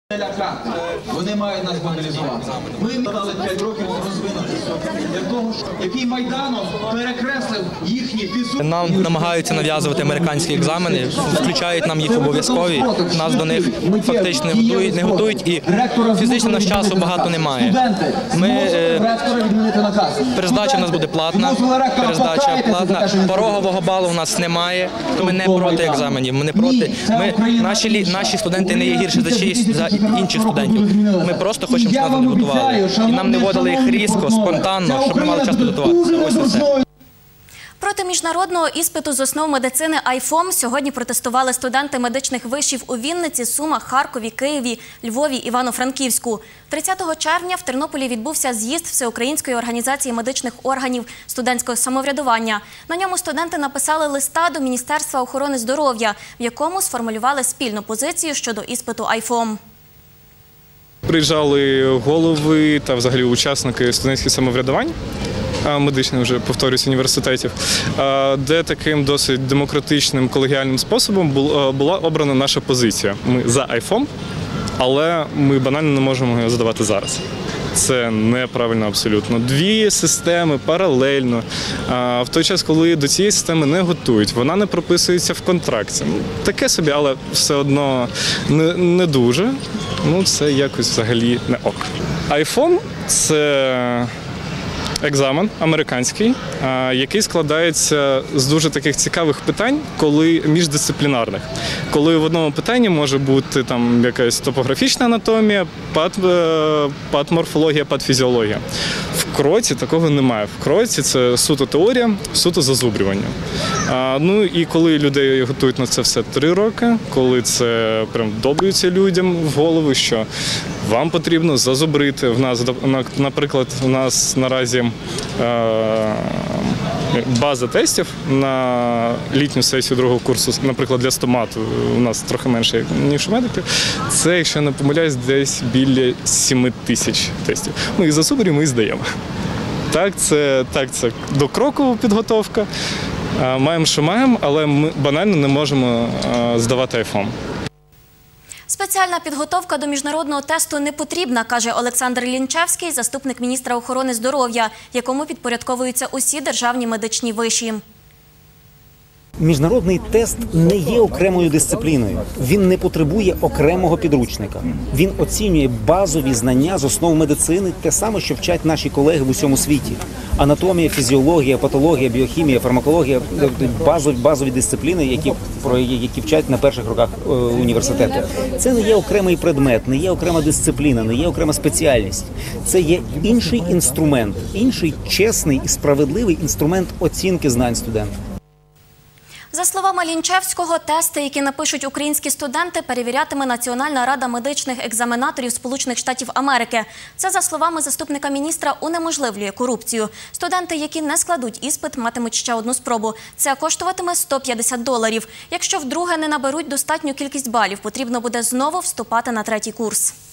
Вони мають нас мобілізувати. Ми дали 5 років розвинутися для того, який Майданов перекреслив їхні фізичні... Нам намагаються нав'язувати американські екзамени, включають нам їх обов'язкові, нас до них фактично не готують і фізично наш часу багато немає. Перездача в нас буде платна, порогового балу у нас немає, то ми не проти екзаменів, ми не проти. Наші студенти не є гірші за інших студентів. Ми просто хочемо, щоб нас не готували. І нам не вводили їх різко, спонтанно, щоб ми мали час підготуватися. Ось і все. Проти міжнародного іспиту з основ медицини IFOM сьогодні протестували студенти медичних вишів у Вінниці, Сумах, Харкові, Києві, Львові, Івано-Франківську. 30 червня в Тернополі відбувся з'їзд Всеукраїнської організації медичних органів студентського самоврядування. На ньому студенти написали листа до Міністерства охорони здоров'я, в якому сформулювали спільну позицію щодо іспиту IFOM. Приїжджали голови та взагалі учасники студентських самоврядувань, медичних, вже повторюсь, університетів, де таким досить демократичним колегіальним способом була обрана наша позиція. Ми за IFOM, але ми банально не можемо його задавати зараз. Це неправильно абсолютно. Дві системи паралельно. В той час, коли до цієї системи не готують, вона не прописується в контракті. Таке собі, але все одно не дуже. Ну, це якось взагалі не ок. IFOM – це екзамен американський, який складається з дуже таких цікавих питань, коли міждисциплінарних. Коли в одному питанні може бути там якась топографічна анатомія, патоморфологія, патофізіологія. В кроці такого немає. В кроці це суто теорія, суто зазубрювання. Ну і коли людей готують на це все 3 роки, коли це прям вдобрюється людям в голову, що вам потрібно зазубрити. Наприклад, у нас наразі база тестів на літню сесію 2-го курсу, наприклад, для стомату, у нас трохи менше, ніж у медиків. Це, якщо не помиляюсь, десь біля 7 тисяч тестів. Ми їх зазубрюємо і здаємо. Так, це докрокова підготовка. Маємо, що маємо, але ми банально не можемо здавати IFOM. Спеціальна підготовка до міжнародного тесту не потрібна, каже Олександр Лінчевський, заступник міністра охорони здоров'я, якому підпорядковуються усі державні медичні виші. Міжнародний тест не є окремою дисципліною. Він не потребує окремого підручника. Він оцінює базові знання з основ медицини, те саме, що вчать наші колеги в усьому світі. Анатомія, фізіологія, патологія, біохімія, фармакологія – базові дисципліни, які вчать на перших роках університету. Це не є окремий предмет, не є окрема дисципліна, не є окрема спеціальність. Це є інший інструмент, інший чесний і справедливий інструмент оцінки знань студента. За словами Лінчевського, тести, які напишуть українські студенти, перевірятиме Національна рада медичних екзаменаторів Сполучених Штатів Америки. Це, за словами заступника міністра, унеможливлює корупцію. Студенти, які не складуть іспит, матимуть ще одну спробу. Це коштуватиме $150. Якщо вдруге не наберуть достатню кількість балів, потрібно буде знову вступати на 3-й курс.